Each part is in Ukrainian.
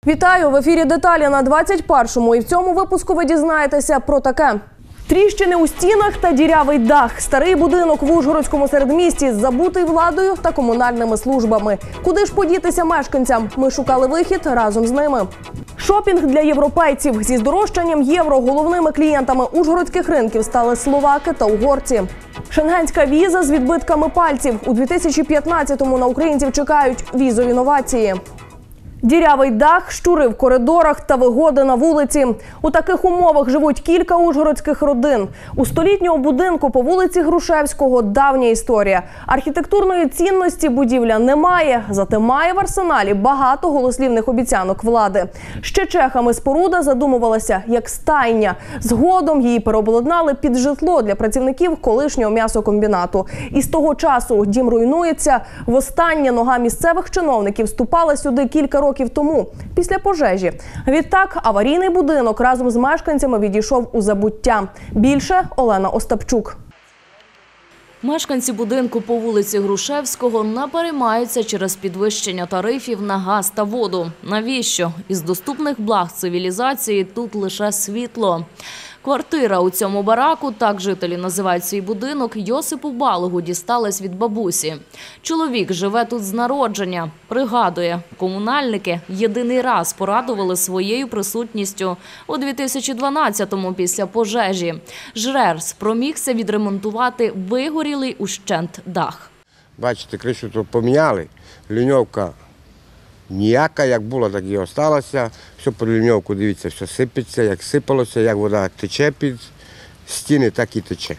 Вітаю! В ефірі «Деталі» на 21-му. І в цьому випуску ви дізнаєтеся про таке. Тріщини у стінах та дірявий дах. Старий будинок в Ужгородському середмісті забутий владою та комунальними службами. Куди ж подітися мешканцям? Ми шукали вихід разом з ними. Шопінг для європейців. Зі здорожчанням євро головними клієнтами ужгородських ринків стали словаки та угорці. Шенгенська віза з відбитками пальців. У 2015-му на українців чекають візові новації. Дірявий дах, щури в коридорах та вигоди на вулиці. У таких умовах живуть кілька ужгородських родин. У столітнього будинку по вулиці Грушевського давня історія. Архітектурної цінності будівля немає, зате має в арсеналі багато голослівних обіцянок влади. Ще чехами споруда задумувалася як стайня. Згодом її переобладнали під житло для працівників колишнього м'ясокомбінату. І з того часу дім руйнується. Востаннє нога місцевих чиновників ступала сюди кілька років тому, після пожежі. Відтак, аварійний будинок разом з мешканцями відійшов у забуття. Більше Олена Остапчук. Мешканці будинку по вулиці Грушевського не переймаються через підвищення тарифів на газ та воду. Навіщо? Із доступних благ цивілізації тут лише світло. Квартира у цьому бараку, так жителі називають свій будинок, Йосипу Балогу дісталась від бабусі. Чоловік живе тут з народження. Пригадує, комунальники єдиний раз порадували своєю присутністю у 2012-му після пожежі. ЖРЕР спромігся відремонтувати вигорілий ущент дах. Бачите, кришу тут поміняли, ліньовка ніяка, як була, так і залишилася. Все по ліньовку, дивіться, все сипеться, як сипалося, як вода тече під стіни, так і тече.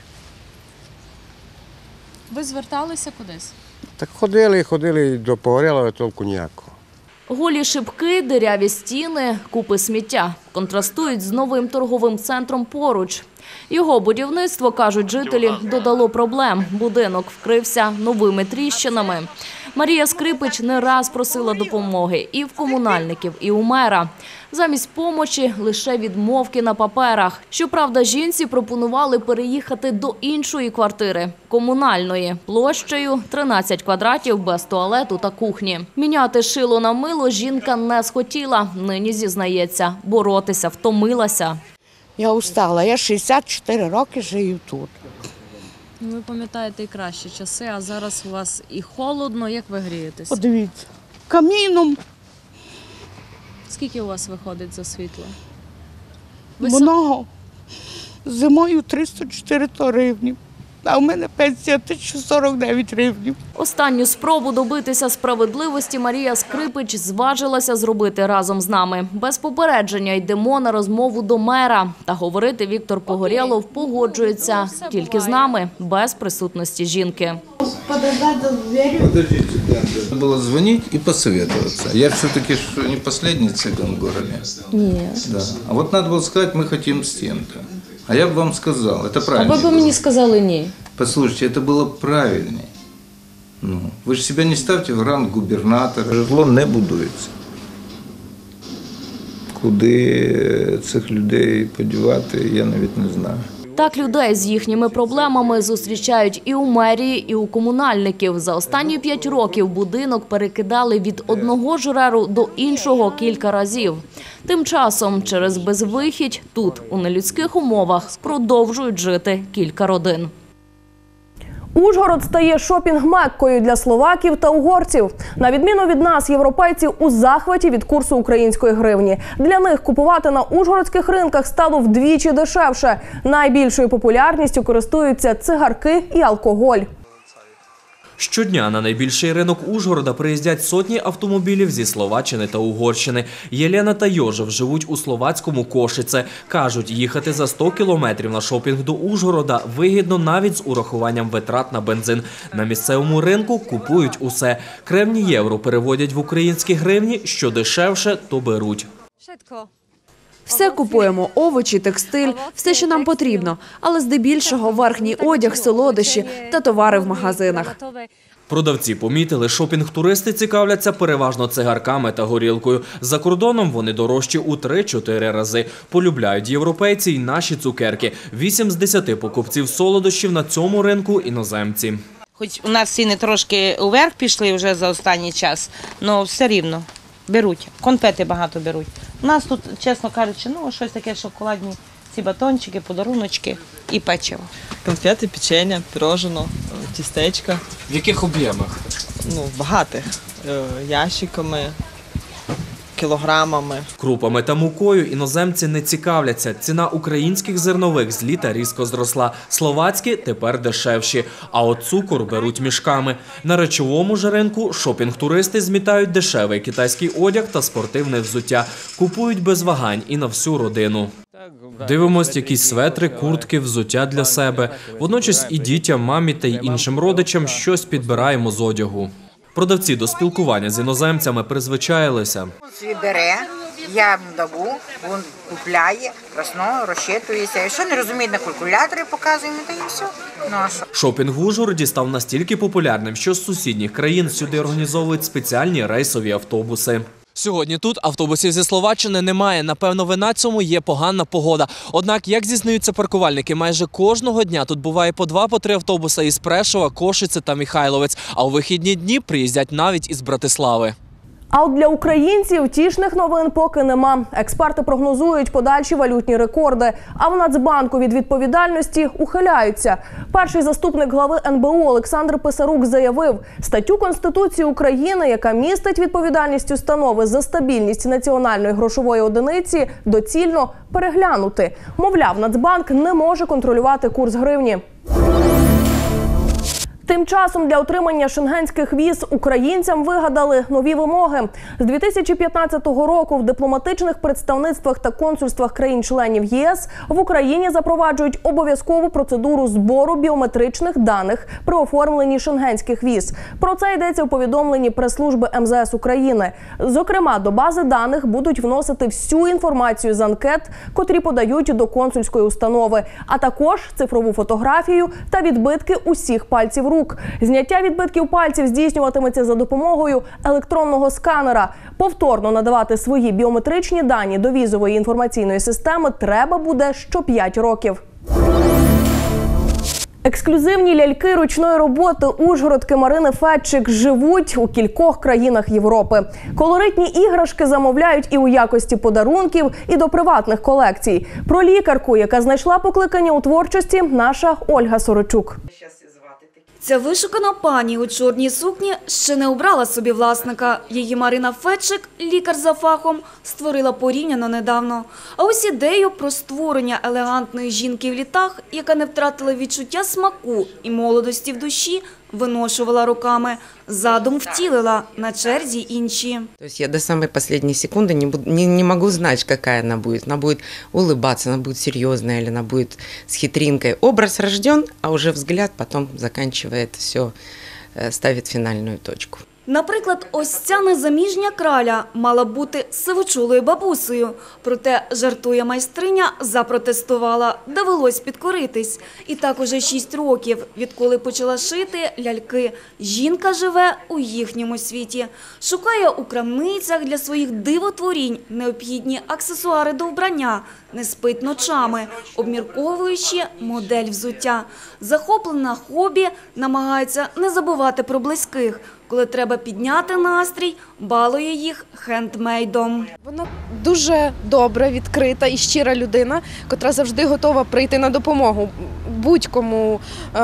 Ви зверталися кудись? Так ходили до Погорєлова, толку ніякого. Голі шибки, диряві стіни, купи сміття контрастують з новим торговим центром поруч. Його будівництво, кажуть жителі, додало проблем. Будинок вкрився новими тріщинами. Марія Скрипич не раз просила допомоги і в комунальників, і у мера. Замість помочі лише відмовки на паперах. Щоправда, жінці пропонували переїхати до іншої квартири – комунальної, площею 13 квадратів без туалету та кухні. Міняти шило на мило жінка не схотіла. Нині зізнається, боротися втомилася. Я устала, я 64 роки живу тут. Ви пам'ятаєте і кращі часи, а зараз у вас і холодно. Як ви грієтесь? Подивіться, каміном. Скільки у вас виходить за світло? Много. Зимою 304 гривні. А в мене пенсія 1049 гривень. Останню спробу добитися справедливості Марія Скрипич зважилася зробити разом з нами. Без попередження йдемо на розмову до мера. Та говорити Віктор Погорєлов погоджується тільки з нами, без присутності жінки. Подождите, надо было звонить и посоветоваться. Я все-таки не последний цыган в городе. Нет. Да. А вот надо было сказать, мы хотим стенку. А я бы вам сказал, это правильно. А ви б мені сказали ні. Послушайте, это было правильнее. Ну, ви ж себе не ставте в ранг губернатора. Житло не будується. Куди цих людей подівати, я навіть не знаю. Так людей з їхніми проблемами зустрічають і у мерії, і у комунальників. За останні 5 років будинок перекидали від одного ЖРЕРу до іншого кілька разів. Тим часом через безвихідь тут, у нелюдських умовах, продовжують жити кілька родин. Ужгород стає шопінг-меккою для словаків та угорців. На відміну від нас, європейці у захваті від курсу української гривні. Для них купувати на ужгородських ринках стало вдвічі дешевше. Найбільшою популярністю користуються цигарки і алкоголь. Щодня на найбільший ринок Ужгорода приїздять сотні автомобілів зі Словаччини та Угорщини. Єлена та Йожев живуть у словацькому Кошице. Кажуть, їхати за 100 кілометрів на шопінг до Ужгорода вигідно навіть з урахуванням витрат на бензин. На місцевому ринку купують усе. Кревні євро переводять в українські гривні, що дешевше, то беруть. Все купуємо – овочі, текстиль, все, що нам потрібно. Але здебільшого верхній одяг, солодощі та товари в магазинах. Продавці помітили, шопінг-туристи цікавляться переважно цигарками та горілкою. За кордоном вони дорожчі у 3-4 рази. Полюбляють європейці й наші цукерки. 8 з 10 покупців солодощів на цьому ринку – іноземці. Хоч у нас ціни трошки уверх пішли вже за останній час, але все рівно. беруть, конфети багато беруть. У нас тут, чесно кажучи, ну, щось таке шоколадні, ці батончики, подаруночки і печиво. Конфети, печення, пирожено, тістечка. В яких об'ємах? Ну, багатих. Ящиками, кілограмами. Крупами та мукою іноземці не цікавляться. Ціна українських зернових з літа різко зросла. Словацькі тепер дешевші. А от цукор беруть мішками. На речовому ж ринку шопінг-туристи змітають дешевий китайський одяг та спортивне взуття. Купують без вагань і на всю родину. Дивимось якісь светри, куртки, взуття для себе. Водночас і дітям, мамі та й іншим родичам щось підбираємо з одягу. Продавці до спілкування з іноземцями призвичаїлися. Він бере, я йому даю, він купляє, красно розчитується. Якщо не розуміє, на калькуляторі показуємо, то і все. Ну, а що? Шопінг в Ужгороді став настільки популярним, що з сусідніх країн сюди організовують спеціальні рейсові автобуси. Сьогодні тут автобусів зі Словаччини немає. Напевно, вина цьому є погана погода. Однак, як зізнаються паркувальники, майже кожного дня тут буває по 2-3 автобуси із Прешова, Кошице та Михайловець. А у вихідні дні приїздять навіть із Братислави. А от для українців тішних новин поки нема. Експерти прогнозують подальші валютні рекорди, а в Нацбанку від відповідальності ухиляються. Перший заступник глави НБУ Олександр Писарук заявив, статтю Конституції України, яка містить відповідальність установи за стабільність національної грошової одиниці, доцільно переглянути. Мовляв, Нацбанк не може контролювати курс гривні. Тим часом для отримання шенгенських віз українцям вигадали нові вимоги. З 2015 року в дипломатичних представництвах та консульствах країн-членів ЄС в Україні запроваджують обов'язкову процедуру збору біометричних даних при оформленні шенгенських віз. Про це йдеться у повідомленні прес-служби МЗС України. Зокрема, до бази даних будуть вносити всю інформацію з анкет, котрі подають до консульської установи, а також цифрову фотографію та відбитки усіх пальців рук. Зняття відбитків пальців здійснюватиметься за допомогою електронного сканера. Повторно надавати свої біометричні дані до візової інформаційної системи треба буде що 5 років. Ексклюзивні ляльки ручної роботи ужгородки Марини Фетчик живуть у кількох країнах Європи. Колоритні іграшки замовляють і у якості подарунків, і до приватних колекцій. Про лікарку, яка знайшла покликання у творчості, наша Ольга Сорочук. Ця вишукана пані у чорній сукні ще не обрала собі власника. Її Марина Фетчик, лікар за фахом, створила порівняно недавно. А ось ідею про створення елегантної жінки в літах, яка не втратила відчуття смаку і молодості в душі, виношувала руками. Задум втілила, на черзі інші. То есть я до самой последней секунды не могу знать, какая она будет. Она будет улыбаться, она будет серьезная или она будет с хитринкой. Образ рожден, а уже взгляд потом заканчивает все, ставит финальную точку. Наприклад, ось ця незаміжня краля мала бути сивочолою бабусею. Проте, жартує майстриня, запротестувала, довелось підкоритись. І так уже 6 років, відколи почала шити ляльки. Жінка живе у їхньому світі. Шукає у крамницях для своїх дивотворінь необхідні аксесуари до вбрання. Не спить ночами, обмірковуючи модель взуття. Захоплена хобі, намагається не забувати про близьких. Коли треба підняти настрій, балує їх хендмейдом. Вона дуже добра, відкрита і щира людина, котра завжди готова прийти на допомогу будь-кому,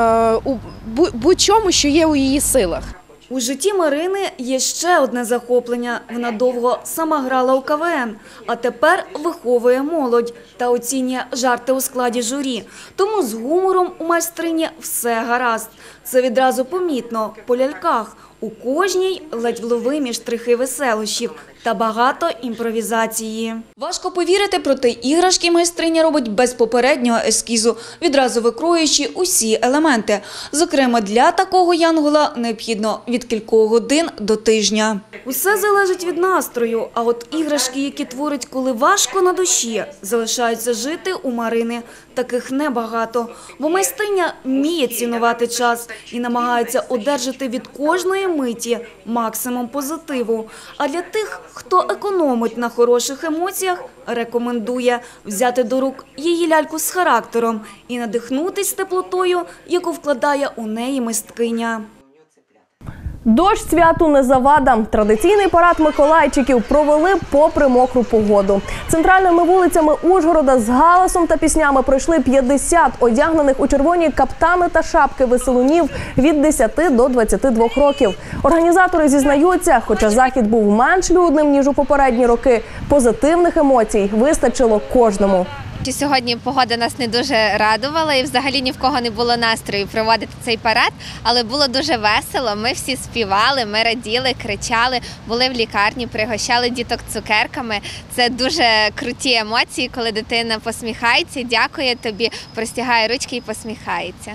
будь-чому, що є у її силах. У житті Марини є ще одне захоплення. Вона довго сама грала у КВН, а тепер виховує молодь та оцінює жарти у складі журі. Тому з гумором у майстрині все гаразд. Це відразу помітно по ляльках. У кожній ледь вловимі штрихи веселощів та багато імпровізації. Важко повірити, проте іграшки майстриня робить без попереднього ескізу, відразу викроюючи усі елементи. Зокрема, для такого янгола необхідно від кількох годин до тижня. Усе залежить від настрою, а от іграшки, які творить, коли важко на душі, залишаються жити у Марини. Таких небагато, бо майстриня вміє цінувати час і намагається одержати від кожної миті максимум позитиву. А для тих, хто економить на хороших емоціях, рекомендує взяти до рук її ляльку з характером і надихнутись теплотою, яку вкладає у неї мисткиня. Дощ святу не завада. Традиційний парад миколайчиків провели попри мокру погоду. Центральними вулицями Ужгорода з галасом та піснями пройшли 50 одягнених у червоні каптани та шапки веселунів від 10 до 22 років. Організатори зізнаються, хоча захід був менш людним, ніж у попередні роки, позитивних емоцій вистачило кожному. Сьогодні погода нас не дуже радувала і взагалі ні в кого не було настрою проводити цей парад, але було дуже весело. Ми всі співали, ми раділи, кричали, були в лікарні, пригощали діток цукерками. Це дуже круті емоції, коли дитина посміхається, дякує тобі, простягає ручки і посміхається.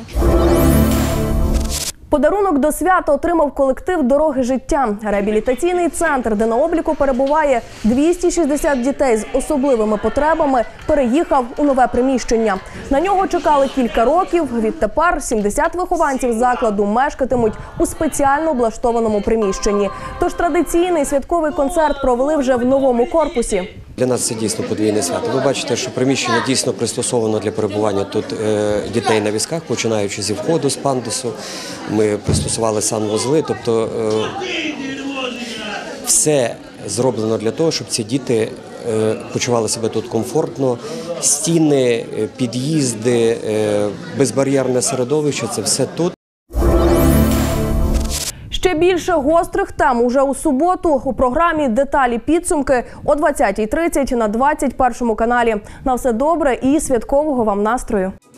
Подарунок до свята отримав колектив «Дороги життя». Реабілітаційний центр, де на обліку перебуває 260 дітей з особливими потребами, переїхав у нове приміщення. На нього чекали кілька років. Відтепер 70 вихованців закладу мешкатимуть у спеціально облаштованому приміщенні. Тож традиційний святковий концерт провели вже в новому корпусі. Для нас це дійсно подвійне свято. Ви бачите, що приміщення дійсно пристосовано для перебування тут дітей на візках, починаючи зі входу з пандусу. Ми пристосували санвузли, тобто все зроблено для того, щоб ці діти почували себе тут комфортно. Стіни, під'їзди, безбар'єрне середовище – це все тут. Ще більше гострих тем уже у суботу у програмі «Деталі підсумки» о 20:30 на 21 каналі. На все добре і святкового вам настрою!